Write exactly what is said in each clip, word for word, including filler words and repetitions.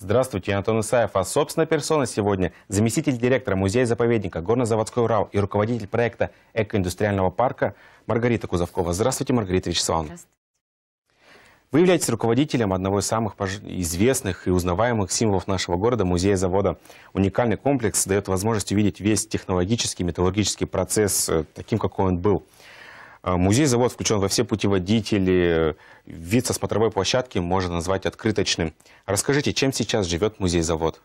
Здравствуйте, я Антон Исаев, а собственной персоной сегодня заместитель директора музея-заповедника Горно-Заводской Урал и руководитель проекта экоиндустриального парка Маргарита Кузовкова. Здравствуйте, Маргарита Вячеславовна. Здравствуйте. Вы являетесь руководителем одного из самых известных и узнаваемых символов нашего города – музея-завода. Уникальный комплекс дает возможность увидеть весь технологический, металлургический процесс таким, какой он был. Музей-завод включен во все путеводители. Вид со смотровой площадки можно назвать открыточным. Расскажите, чем сейчас живет музей-завод?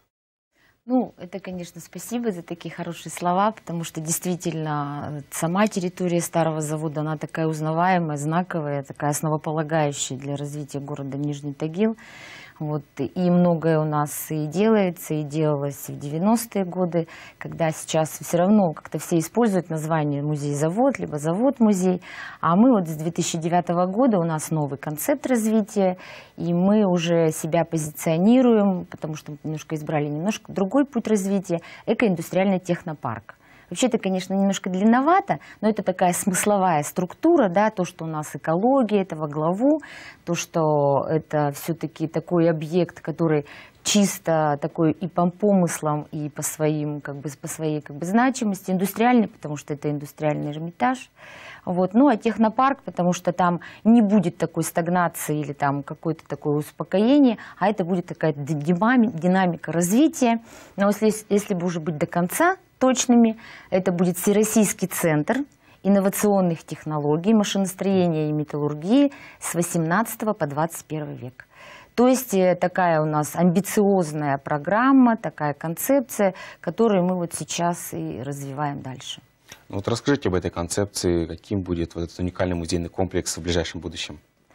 Ну, это, конечно, спасибо за такие хорошие слова, потому что действительно сама территория старого завода, она такая узнаваемая, знаковая, такая основополагающая для развития города Нижний Тагил. Вот, и многое у нас и делается, и делалось в девяностые годы, когда сейчас все равно как-то все используют название музей-завод, либо завод-музей. А мы вот с две тысячи девятого года, у нас новый концепт развития, и мы уже себя позиционируем, потому что мы немножко избрали немножко другой путь развития, экоиндустриальный технопарк. Вообще это, конечно, немножко длинновато, но это такая смысловая структура, да, то, что у нас экология, это во главу, то, что это все-таки такой объект, который чисто такой и по помыслам, и по, своим, как бы, по своей как бы, значимости, индустриальный, потому что это индустриальный Эрмитаж. Вот. Ну а технопарк, потому что там не будет такой стагнации или там какое-то такое успокоение, а это будет такая динамика развития. Но если, если бы уже быть до конца точными, это будет Всероссийский центр инновационных технологий, машиностроения и металлургии с восемнадцатого по двадцать первый век. То есть такая у нас амбициозная программа, такая концепция, которую мы вот сейчас и развиваем дальше. Ну, вот расскажите об этой концепции, каким будет вот этот уникальный музейный комплекс в ближайшем будущем.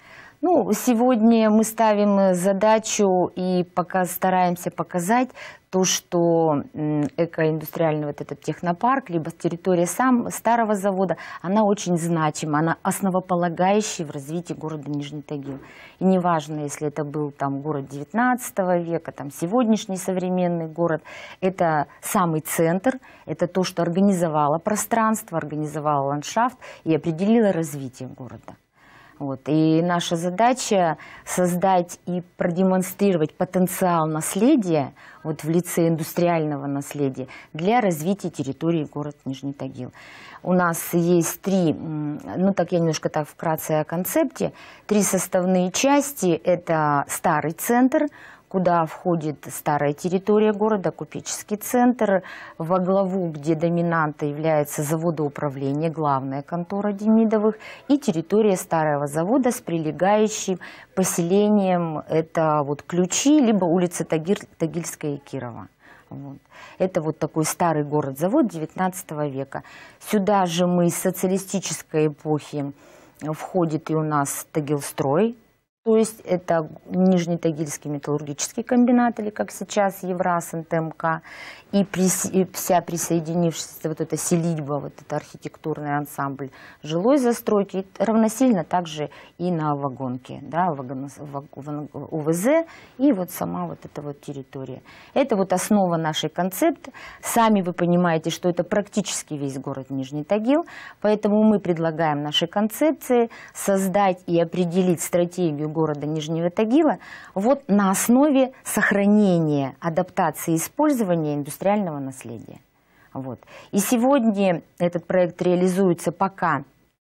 Ну, сегодня мы ставим задачу и пока стараемся показать то, что экоиндустриальный вот этот технопарк, либо территория сам старого завода, она очень значима, она основополагающая в развитии города Нижний Тагил. И неважно, если это был там город девятнадцатого века, там сегодняшний современный город, это самый центр, это то, что организовало пространство, организовало ландшафт и определило развитие города. Вот. И наша задача создать и продемонстрировать потенциал наследия вот, в лице индустриального наследия для развития территории города Нижний Тагил. У нас есть три, ну так я немножко так вкратце о концепте, три составные части. Это старый центр, куда входит старая территория города, купеческий центр, во главу, где доминанта является заводоуправление, главная контора Демидовых, и территория старого завода с прилегающим поселением, это вот Ключи, либо улица Тагиль, Тагильская и Кирова. Вот. Это вот такой старый город-завод девятнадцатого века. Сюда же мы с социалистической эпохи входит и у нас Тагилстрой. То есть это Нижнетагильский металлургический комбинат, или как сейчас Евраз, эн тэ эм ка, и, при, и вся присоединившаяся вот эта селитба, вот это архитектурный ансамбль жилой застройки, равносильно также и на вагонке, да, вагон, вагон, о вэ зэ и вот сама вот эта вот территория. Это вот основа нашей концепции. Сами вы понимаете, что это практически весь город Нижний Тагил, поэтому мы предлагаем нашей концепции создать и определить стратегию города Нижнего Тагила вот на основе сохранения, адаптации, использования индустриального наследия. Вот. И сегодня этот проект реализуется пока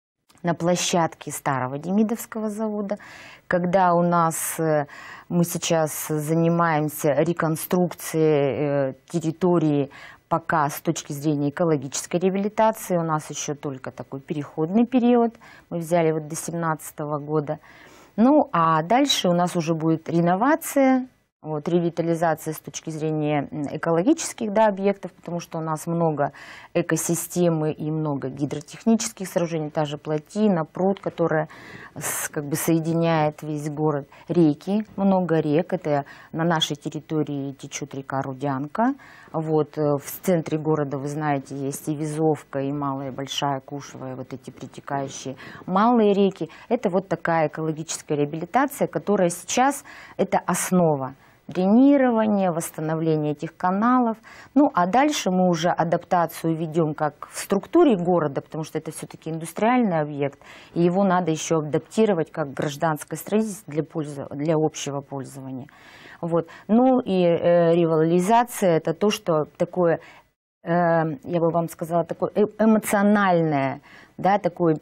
на площадке старого Демидовского завода, когда у нас мы сейчас занимаемся реконструкцией территории. Пока с точки зрения экологической реабилитации у нас еще только такой переходный период. Мы взяли вот до две тысячи семнадцатого года. Ну, а дальше у нас уже будет реновация, вот, ревитализация с точки зрения экологических, да, объектов, потому что у нас много экосистемы и много гидротехнических сооружений, та же плотина, пруд, которая с, как бы соединяет весь город, реки, много рек, это на нашей территории течет река Рудянка, вот, в центре города, вы знаете, есть и Визовка, и Малая, и Большая Кушевая, вот эти притекающие малые реки, это вот такая экологическая реабилитация, которая сейчас, это основа. дренирование, восстановление этих каналов. Ну, а дальше мы уже адаптацию ведем как в структуре города, потому что это все-таки индустриальный объект, и его надо еще адаптировать как гражданское строительство для, пользу, для общего пользования. Вот. Ну и э, революция – это то, что такое, э, я бы вам сказала, такое эмоциональное, да, такой,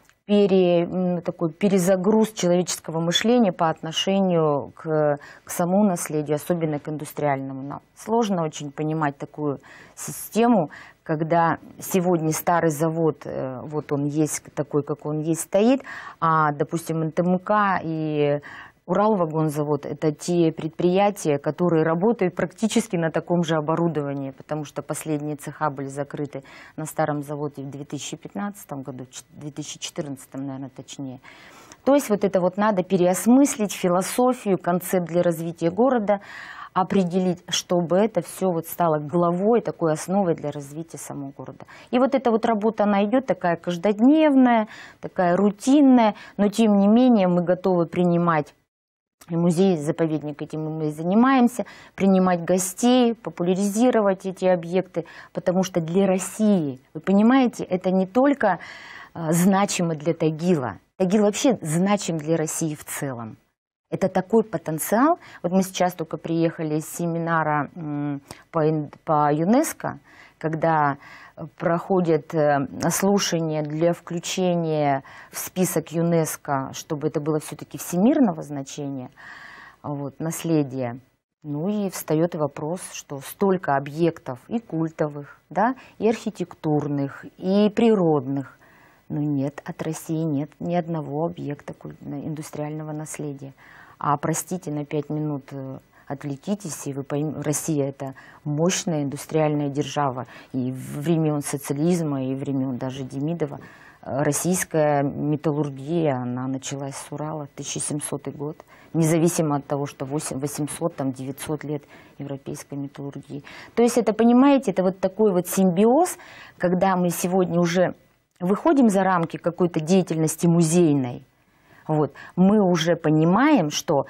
пере, такой перезагруз человеческого мышления по отношению к, к самому наследию, особенно к индустриальному. Нам сложно очень понимать такую систему, когда сегодня старый завод, э, вот он есть такой, как он есть, стоит, а, допустим, эн тэ эм ка и Уралвагонзавод – это те предприятия, которые работают практически на таком же оборудовании, потому что последние цеха были закрыты на старом заводе в две тысячи пятнадцатом году, в две тысячи четырнадцатом, наверное, точнее. То есть вот это вот надо переосмыслить философию, концепт для развития города, определить, чтобы это все вот стало главой, такой основой для развития самого города. И вот эта вот работа, она идет такая каждодневная, такая рутинная, но тем не менее мы готовы принимать музей, заповедник, этим мы и занимаемся, принимать гостей, популяризировать эти объекты, потому что для России, вы понимаете, это не только а, значимо для Тагила. Тагил вообще значим для России в целом. Это такой потенциал. Вот мы сейчас только приехали с семинара м, по, по ЮНЕСКО, когда проходят слушания для включения в список ЮНЕСКО, чтобы это было все-таки всемирного значения, вот, наследия. Ну и встает вопрос, что столько объектов и культовых, да, и архитектурных, и природных, но нет, от России нет ни одного объекта индустриального наследия. А, простите, на пять минут отвлекитесь, и вы поймете, Россия – это мощная индустриальная держава. И времен социализма, и времен даже Демидова. Российская металлургия, она началась с Урала, тысяча семисотый год. Независимо от того, что восемьсот, там, девятьсот лет европейской металлургии. То есть это, понимаете, это вот такой вот симбиоз, когда мы сегодня уже выходим за рамки какой-то деятельности музейной. Вот, мы уже понимаем, что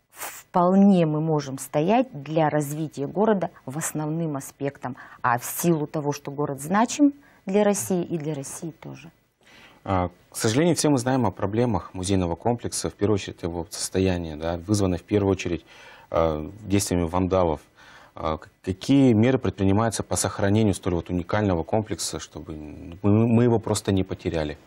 вполне мы можем стоять для развития города в основным аспектом, а в силу того, что город значим для России и для России тоже. А, к сожалению, все мы знаем о проблемах музейного комплекса, в первую очередь его состояние, да, вызвано в первую очередь э, действиями вандалов. А, какие меры предпринимаются по сохранению столь вот уникального комплекса, чтобы мы, мы его просто не потеряли?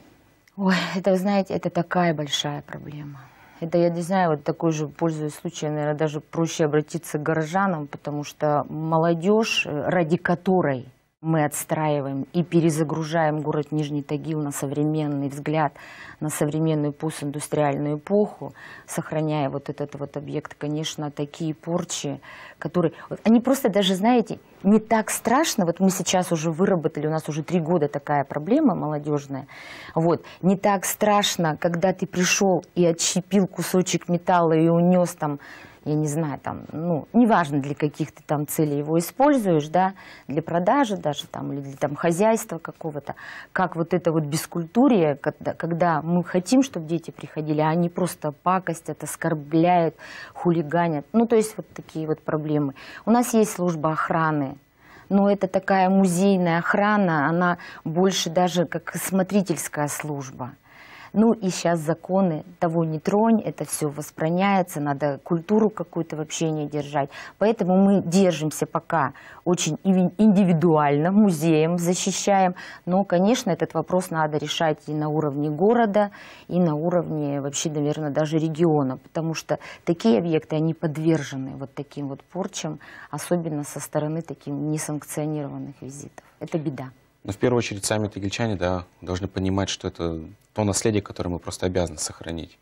Ой, это, вы знаете, это такая большая проблема. Это, я не знаю, вот такой же, пользуясь случаем, наверное, даже проще обратиться к горожанам, потому что молодежь, ради которой мы отстраиваем и перезагружаем город Нижний Тагил на современный взгляд, на современную постиндустриальную эпоху, сохраняя вот этот вот объект, конечно, такие порчи, которые... Они просто даже, знаете, не так страшно. Вот мы сейчас уже выработали, у нас уже три года такая проблема молодежная. Вот. Не так страшно, когда ты пришел и отщепил кусочек металла и унес там, я не знаю, там, ну, неважно, для каких ты там целей его используешь, да, для продажи даже там, или для там хозяйства какого-то, как вот это вот бескультурие, когда, когда мы хотим, чтобы дети приходили, а они просто пакостят, оскорбляют, хулиганят. Ну, то есть вот такие вот проблемы. У нас есть служба охраны, но это такая музейная охрана, она больше даже как смотрительская служба. Ну и сейчас законы, того не тронь, это все возбраняется, надо культуру какую-то в общении держать. Поэтому мы держимся пока очень индивидуально, музеем защищаем. Но, конечно, этот вопрос надо решать и на уровне города, и на уровне вообще, наверное, даже региона. Потому что такие объекты, они подвержены вот таким вот порчам, особенно со стороны таких несанкционированных визитов. Это беда. Но в первую очередь сами тагильчане, да, должны понимать, что это то наследие, которое мы просто обязаны сохранить.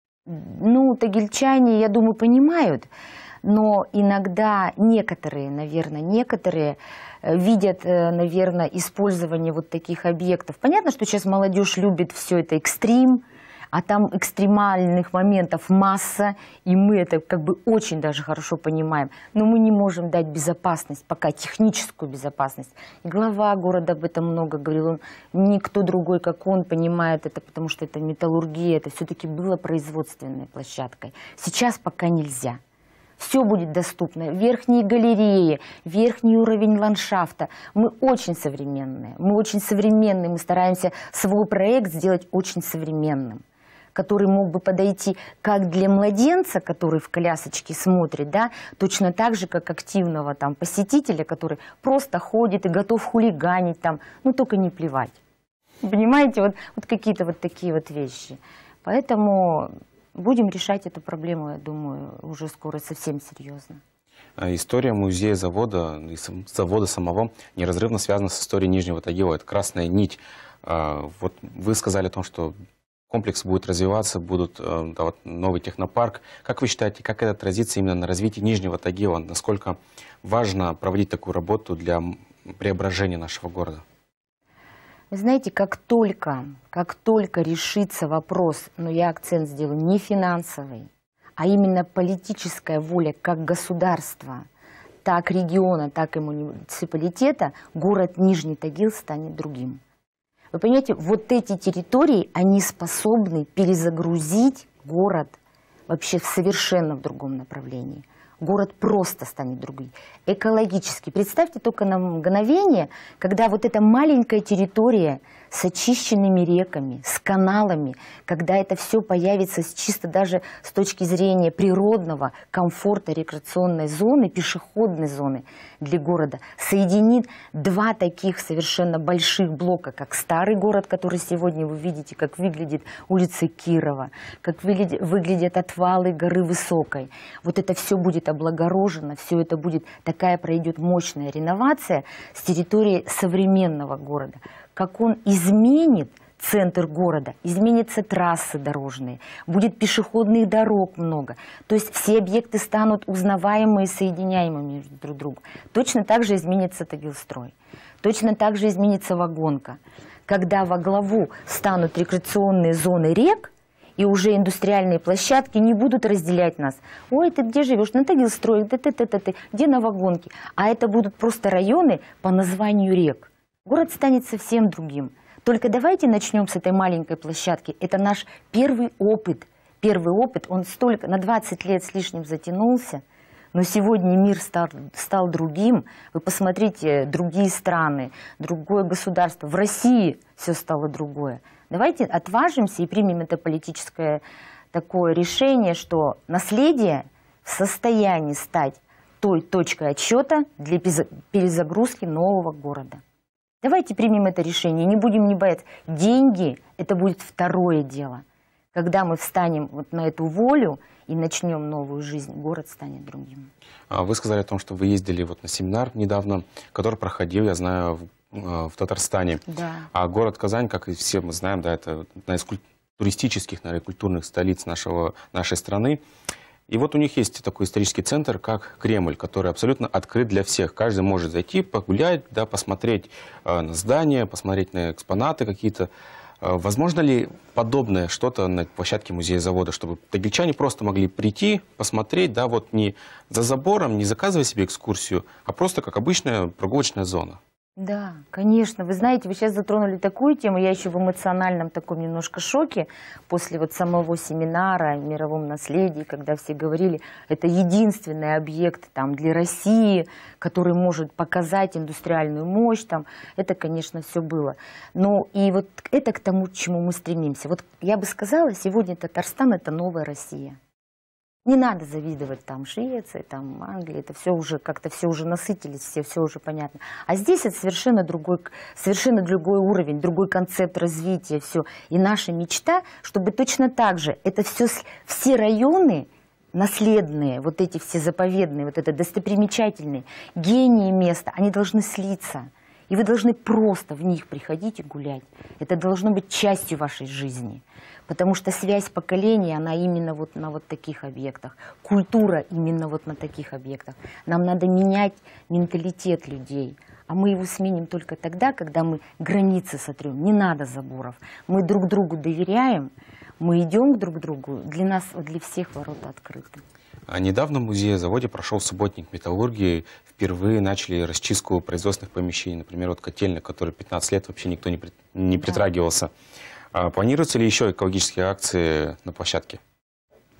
Ну, тагильчане, я думаю, понимают, но иногда некоторые, наверное, некоторые видят, наверное, использование вот таких объектов. Понятно, что сейчас молодежь любит все это экстрим, а там экстремальных моментов масса, и мы это как бы очень даже хорошо понимаем. Но мы не можем дать безопасность, пока техническую безопасность. И глава города об этом много говорил, он, никто другой, как он, понимает это, потому что это металлургия, это все-таки было производственной площадкой. Сейчас пока нельзя. Все будет доступно. Верхние галереи, верхний уровень ландшафта. Мы очень современные. Мы очень современные. Мы стараемся свой проект сделать очень современным, который мог бы подойти как для младенца, который в колясочке смотрит, да, точно так же, как активного там посетителя, который просто ходит и готов хулиганить там, ну только не плевать. Понимаете, вот, вот какие-то вот такие вот вещи. Поэтому будем решать эту проблему, я думаю, уже скоро совсем серьезно. История музея завода и завода самого неразрывно связана с историей Нижнего Тагила. Это красная нить. Вот вы сказали о том, что комплекс будет развиваться, будут да, вот, новый технопарк. Как вы считаете, как это отразится именно на развитии Нижнего Тагила? Насколько важно проводить такую работу для преображения нашего города? Вы знаете, как только, как только решится вопрос, но я акцент сделаю не финансовый, а именно политическая воля как государства, так региона, так и муниципалитета, город Нижний Тагил станет другим. Вы понимаете, вот эти территории, они способны перезагрузить город вообще в совершенно в другом направлении. Город просто станет другим. Экологически. Представьте только на мгновение, когда вот эта маленькая территория с очищенными реками, с каналами, когда это все появится с, чисто даже с точки зрения природного комфорта рекреационной зоны, пешеходной зоны для города, соединит два таких совершенно больших блока, как старый город, который сегодня вы видите, как выглядит улица Кирова, как выглядит, выглядят отвалы горы Высокой. Вот это все будет облагорожено, все это будет, такая пройдет мощная реновация с территории современного города. Как он изменит центр города, изменятся трассы дорожные, будет пешеходных дорог много. То есть все объекты станут узнаваемыми и соединяемыми между друг другом. Точно так же изменится Тагилстрой, точно так же изменится Вагонка. Когда во главу станут рекреационные зоны рек, и уже индустриальные площадки не будут разделять нас. Ой, ты где живешь? На Тагилстрой, ты, ты, ты, ты, ты, где на Вагонке? А это будут просто районы по названию рек. Город станет совсем другим. Только давайте начнем с этой маленькой площадки. Это наш первый опыт. Первый опыт, он столько, на двадцать лет с лишним затянулся, но сегодня мир стал, стал другим. Вы посмотрите, другие страны, другое государство. В России все стало другое. Давайте отважимся и примем это политическое такое решение, что наследие в состоянии стать той точкой отсчета для перезагрузки нового города. Давайте примем это решение, не будем не бояться. Деньги – это будет второе дело. Когда мы встанем вот на эту волю и начнем новую жизнь, город станет другим. Вы сказали о том, что вы ездили вот на семинар недавно, который проходил, я знаю, в, в Татарстане. Да. А город Казань, как и все мы знаем, да, это одна из туристических, наверное, культурных столиц нашего, нашей страны. И вот у них есть такой исторический центр, как Кремль, который абсолютно открыт для всех. Каждый может зайти, погулять, да, посмотреть э, на здания, посмотреть на экспонаты какие-то. Э, возможно ли подобное что-то на площадке музея-завода, чтобы тагильчане просто могли прийти, посмотреть, да, вот не за забором, не заказывая себе экскурсию, а просто как обычная прогулочная зона? Да, конечно. Вы знаете, вы сейчас затронули такую тему. Я еще в эмоциональном таком немножко шоке после вот самого семинара о мировом наследии, когда все говорили, это единственный объект там для России, который может показать индустриальную мощь. Там. Это, конечно, все было. Но и вот это к тому, к чему мы стремимся. Вот я бы сказала, сегодня Татарстан – это новая Россия. Не надо завидовать там Швеции, там Англии, это все уже как-то все уже насытились, все, все уже понятно. А здесь это совершенно другой, совершенно другой уровень, другой концепт развития, все. И наша мечта, чтобы точно так же это все, все районы наследные, вот эти все заповедные, вот это достопримечательные, гении места, они должны слиться. И вы должны просто в них приходить и гулять. Это должно быть частью вашей жизни. Потому что связь поколений, она именно вот на вот таких объектах. Культура именно вот на таких объектах. Нам надо менять менталитет людей. А мы его сменим только тогда, когда мы границы сотрем. Не надо заборов. Мы друг другу доверяем, мы идем друг к другу. Для нас, для всех ворота открыты. А недавно в музее-заводе прошел субботник металлургии. Впервые начали расчистку производственных помещений. Например, вот котельная, которой пятнадцать лет вообще никто не, при... не притрагивался. Да. А планируются ли еще экологические акции на площадке?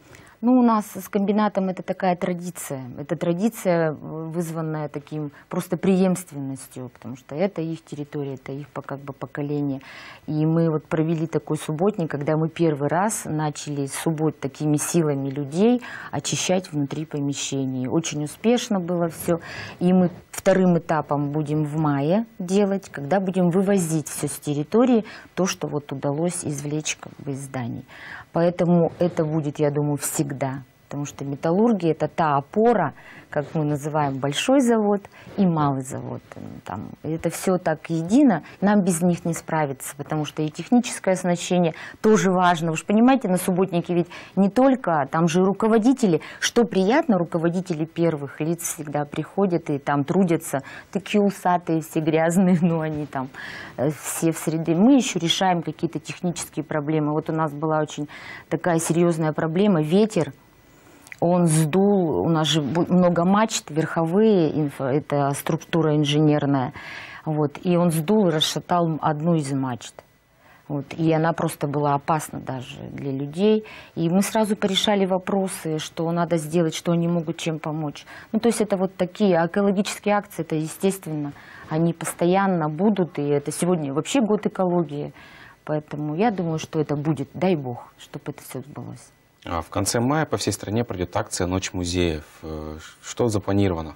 Ну, у нас с комбинатом это такая традиция. Это традиция, вызванная таким просто преемственностью, потому что это их территория, это их как бы поколение. И мы вот провели такой субботник, когда мы первый раз начали суббот такими силами людей очищать внутри помещений. Очень успешно было все. И мы вторым этапом будем в мае делать, когда будем вывозить все с территории, то, что вот удалось извлечь как бы из зданий. Поэтому это будет, я думаю, всегда. Потому что металлургия – это та опора, как мы называем большой завод и малый завод. Там, это все так едино, нам без них не справиться, потому что и техническое оснащение тоже важно. Вы же понимаете, на субботнике ведь не только, там же и руководители, что приятно, руководители первых лиц всегда приходят и там трудятся, такие усатые, все грязные, но они там все в среде. Мы еще решаем какие-то технические проблемы. Вот у нас была очень такая серьезная проблема – ветер. Он сдул, у нас же много мачт, верховые, инфо, это структура инженерная, вот, и он сдул и расшатал одну из мачт. Вот, и она просто была опасна даже для людей. И мы сразу порешали вопросы, что надо сделать, что они могут чем помочь. Ну, то есть это вот такие экологические акции, это естественно, они постоянно будут, и это сегодня вообще год экологии. Поэтому я думаю, что это будет, дай бог, чтобы это все сбылось. В конце мая по всей стране пройдет акция «Ночь музеев». Что запланировано?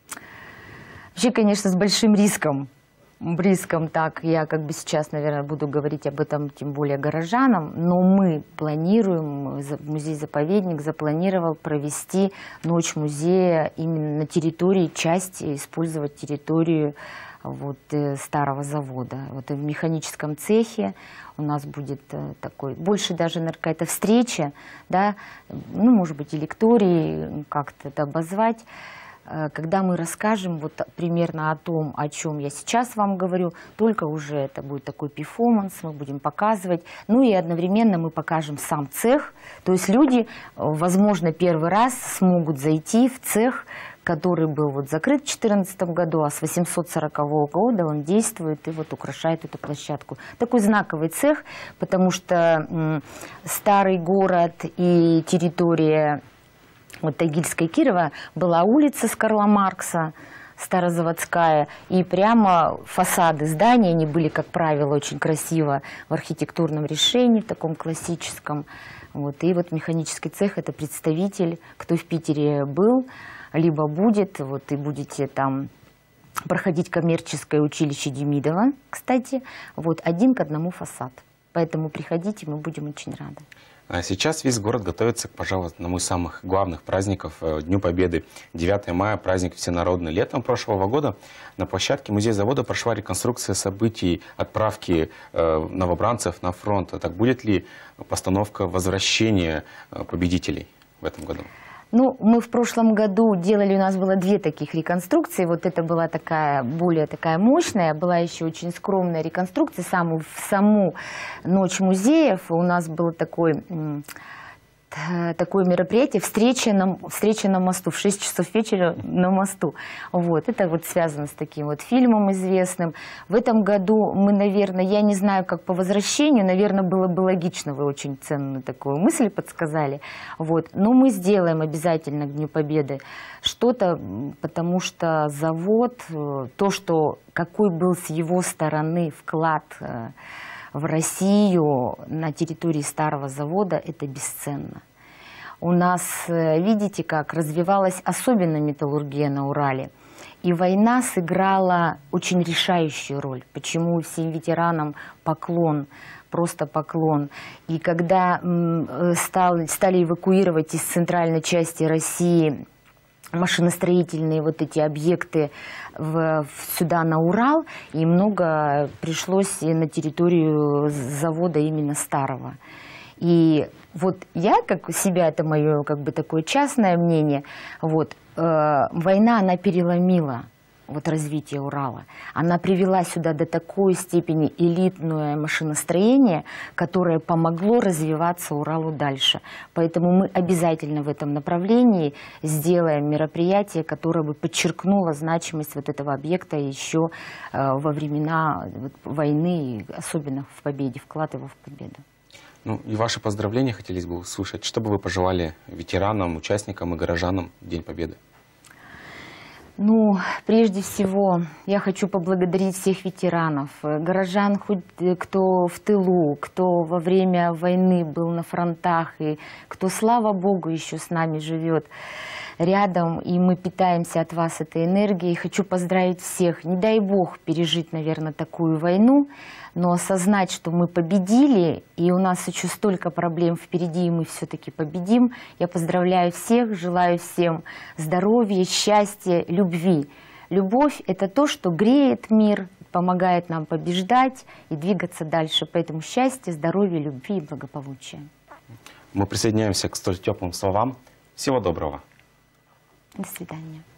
Вообще, конечно, с большим риском. Риском так, я как бы сейчас, наверное, буду говорить об этом, тем более горожанам, но мы планируем, музей-заповедник запланировал провести Ночь музея именно на территории, части, использовать территорию вот, старого завода. Вот в механическом цехе у нас будет такой, больше даже, наверное, какая-то встреча, да, ну, может быть, и лекторий, как-то это обозвать, когда мы расскажем вот примерно о том, о чем я сейчас вам говорю, только уже это будет такой перформанс, мы будем показывать, ну и одновременно мы покажем сам цех, то есть люди, возможно, первый раз смогут зайти в цех, который был вот закрыт в две тысячи четырнадцатом году, а с восемьсот сорокового года он действует и вот украшает эту площадку. Такой знаковый цех, потому что м, старый город и территория вот Тагильска и Кирова была улица с Карла Маркса, старозаводская, и прямо фасады здания, они были, как правило, очень красиво в архитектурном решении, в таком классическом. Вот. И вот механический цех – это представитель, кто в Питере был, либо будет, вот и будете там проходить коммерческое училище Демидова, кстати, вот один к одному фасад. Поэтому приходите, мы будем очень рады. А сейчас весь город готовится, пожалуй, к одному из самых главных праздников – Дню Победы. девятое мая – праздник всенародный. Летом прошлого года на площадке музея-завода прошла реконструкция событий отправки э, новобранцев на фронт. А так будет ли постановка возвращения победителей в этом году? Ну, мы в прошлом году делали, у нас было две таких реконструкции. Вот это была такая, более такая мощная, была еще очень скромная реконструкция. Саму, в саму Ночь музеев у нас было такой, такое мероприятие, встреча на, встреча на мосту, в шесть часов вечера на мосту. Вот, это вот связано с таким вот фильмом известным. В этом году мы, наверное, я не знаю, как по возвращению, наверное, было бы логично, вы очень ценную такую мысль подсказали. Вот, но мы сделаем обязательно к Дню Победы что-то, потому что завод, то, что какой был с его стороны вклад в Россию на территории старого завода, это бесценно. У нас, видите, как развивалась особенно металлургия на Урале. И война сыграла очень решающую роль. Почему всем ветеранам поклон, просто поклон. И когда стал, стали эвакуировать из центральной части России машиностроительные вот эти объекты в, сюда на Урал, и много пришлось на территорию завода именно старого. И вот я, как у себя, это мое как бы такое частное мнение, вот, э, война, она переломила вот развитие Урала. Она привела сюда до такой степени элитное машиностроение, которое помогло развиваться Уралу дальше. Поэтому мы обязательно в этом направлении сделаем мероприятие, которое бы подчеркнуло значимость вот этого объекта еще э, во времена вот, войны, особенно в победе, вклад его в победу. Ну, и ваши поздравления хотелось бы услышать. Что бы вы пожелали ветеранам, участникам и горожанам в День Победы? Ну, прежде всего, я хочу поблагодарить всех ветеранов, э, горожан, хоть э, кто в тылу, кто во время войны был на фронтах, и кто, слава Богу, еще с нами живет рядом, и мы питаемся от вас этой энергией. Хочу поздравить всех. Не дай Бог пережить, наверное, такую войну, но осознать, что мы победили, и у нас еще столько проблем впереди, и мы все-таки победим. Я поздравляю всех, желаю всем здоровья, счастья, любви. Любовь – это то, что греет мир, помогает нам побеждать и двигаться дальше. Поэтому счастья, здоровья, любви и благополучия. Мы присоединяемся к столь теплым словам. Всего доброго. До свидания.